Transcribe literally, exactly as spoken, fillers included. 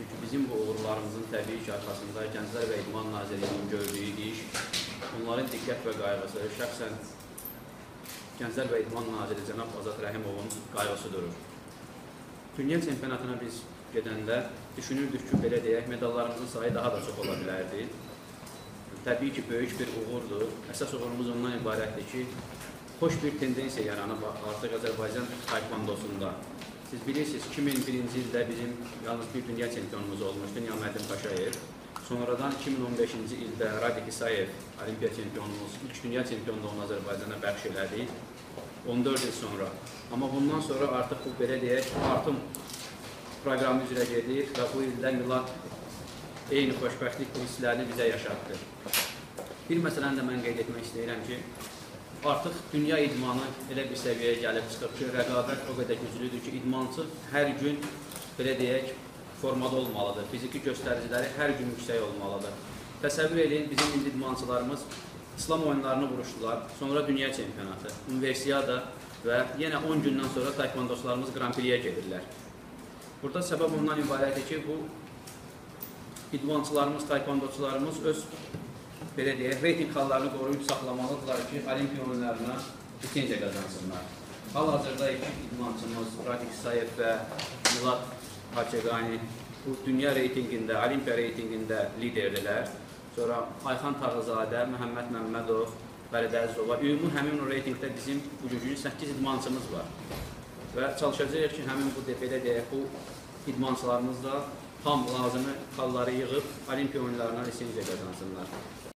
Çünki bizim bu uğurlarımızın təbii ki, arxasında Gənclər və İdman Nazirliyinin gördüyü iş, onların diqqət və qayğısı, şəxsən Gənclər və İdman Naziri cənab Azad Rəhimovun qayğısı durur. Dünya çempionatına biz gedəndə düşünürdük ki, belə deyək, medallarımızın sayı daha da çox ola bilərdi. Təbii ki, böyük bir uğurdur. Əsas uğurumuz ondan ibarətdir ki, xoş bir tendensiya yaranıb artıq Azərbaycan taekvondosunda. Siz bilirsiniz, iki min birinci ildə bizim yalnız bir dünya çempionumuz olmuşdu, Niyaməddin Paşayev. Sonradan iki min on beşinci ildə Radik İsayev, olimpiya çempionumuz, ilk dünya çempionluğunu Azərbaycana bəxş elədi, on dörd il sonra. Amma bundan sonra artıq bu, belə deyək, artım proqramı üzrə gedir və bu ildə Milad eyni xoşbəxtlik hisslərini bizə yaşatdı. Bir məsələni də mən qeyd etmək istəyirəm ki, artıq dünya idmanı elə bir səviyyəyə gəlib çıxıb ki, rəqabət o qədər güclüdür ki, idmançı hər gün, belə deyək, formada olmalıdır. Fiziki göstəriciləri hər gün yüksək olmalıdır. Təsəvvür edin, bizim indi idmançılarımız İslam oyunlarını vuruşdular, sonra dünya çempionatı, universiyada və yenə on gündən sonra taekvondoslarımız Grand Prix-yə gedirlər. Burada səbəb ondan ibarətdir ki, bu idmançılarımız, taekvondoçularımız öz belə deyək, reyting hallarını qoruyub saxlamalıdırlar ki, olimpiya oyunlarına lisenziya qazansınlar. Hal-hazırda iki idmançımız Radik İsayev və Milad Haçegani bu dünya reytingində, olimpiya reytingində liderdirlər. Sonra Ayxan Tağızadə, Məhəmməd Məmmədov, Fərid Əzizova. Ümumi həmin o reytingdə bizim bugün səkkiz idmançımız var. Və çalışacağıq ki, həmin bu belə deyək, bu idmançılarımız da tam lazımi halları yığıb olimpiya oyunlarına lisenziya qazansınlar.